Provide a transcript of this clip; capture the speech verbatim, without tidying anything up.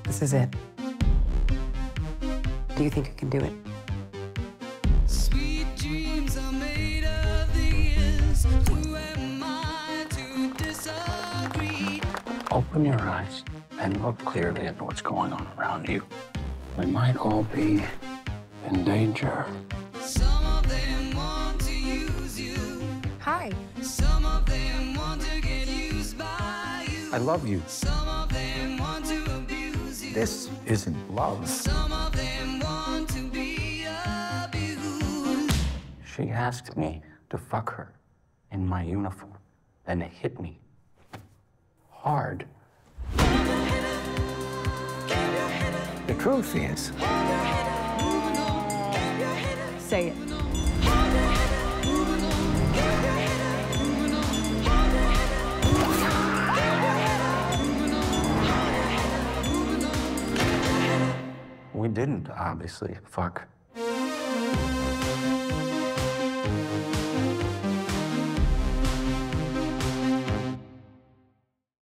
This is it. Do you think you can do it? Sweet dreams are made of these. Who am I to disagree? Open your eyes and look clearly at what's going on around you. We might all be in danger. Some of them want to use you. Hi. Some of them want to get used by you. I love you. Some of them want to abuse you. This isn't love. Some of them want to be abused. She asked me to fuck her in my uniform, then it hit me hard. The truth is, Say it. We didn't, obviously, fuck.